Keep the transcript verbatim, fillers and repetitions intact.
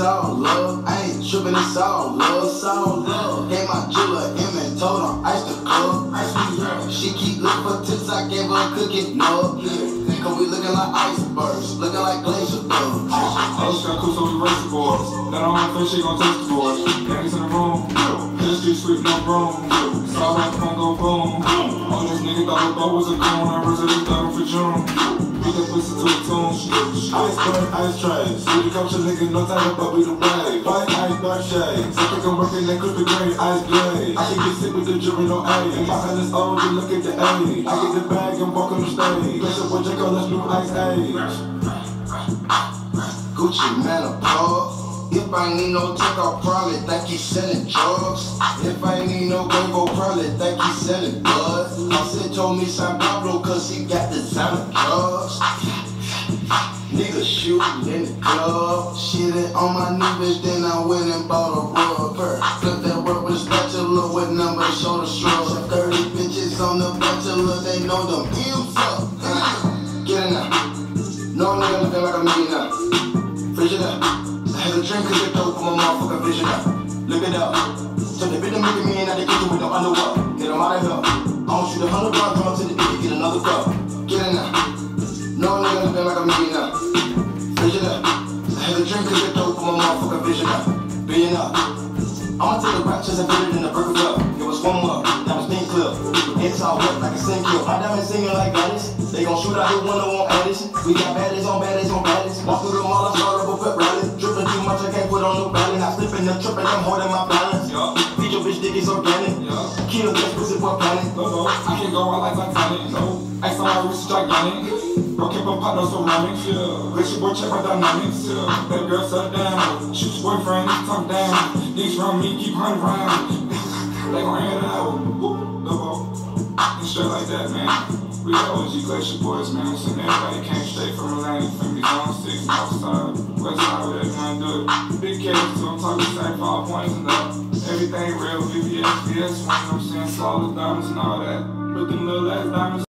all love. I ain't tripping, it's all love. It's all love. Gave my jeweler M and told him ice the club. Ice me up. She keep looking for tips, I gave her a cookie. No, yeah. Cause we looking like icebergs, looking like glacier bugs. I just got cool so we race the boys. That on her face, she gon' taste the boys. Gangs in the room. Hit the street sweep, no broom. Saw that phone go boom. On this nigga thought the boat was a coon. I reserved thought him for June. Put that pussy to a tune. Iceberg, ice trays. We the culture nigga, no time but we the wave. White ice, dark shades. I think I'm working that crispy green ice blade. I can get sick with the jury, no age. My hand is old, you look at the age. I get the bag and walk on the stage. Place up with J. Cole, let's new ice age. Gucci man a plug. If I ain't need no tech, I'll probably think he's selling drugs. If I ain't need no go-go, probably think he's selling blood. My sis told me San Pablo cause he got designer drugs. Niggas shooting in the club. Shitting on my new bitch, then I went and bought a rubber. Flip that rubber with a spatula with number to show the shrug. thirty bitches on the bachelor, they know them M's up. Get in there. No nigga looking like a millionaire. Fridge it up. I had a drink cause they dope for my motherfucking vision up. Look it up. So they been making me in at the kitchen with no underwear. Get them out of here. I don't shoot a hundred rounds, come up to the bitch, get another cup. Get in there. No nigga looking like a millionaire. Fridge it up. I had a drink cause they dope for my motherfucking vision up. Billion up. I'ma take the raptures and put it in the burger cup. It was one up. That was pink clip. It's all wet like a sink clip. My diamond singing like Gladys. They gon' shoot out the window on Addis. We got baddies on baddies on baddies. Walk through the mall, I start up a pep rally. Drippin' too much, I can't put on no balance. I slippin' up, trippin', I'm holding my balance. Yeah. Feed your bitch, dick is organic. Yeah. Kill bitch, pussy, what planet? No, no, I can't go out like Titanic. No, ice on my wrist, gigantic. Bro, keep up hot, no ceramics. Yeah. Rich boy, check my dynamics. Yeah. That girl sat down. Shoot your boyfriend, talk down. These from me, keep hunting round. They gon' hear that album. Whoop, no, and straight like that, man. We got O G Glacier boys, man. So everybody came straight from Atlanta, from these on six, outside, west side, whatever you wanna do it. Big case, so I'm talking same five points and up. Everything real, V V S, V S, you know what I'm saying? Solid diamonds and all that. With them little ass diamonds.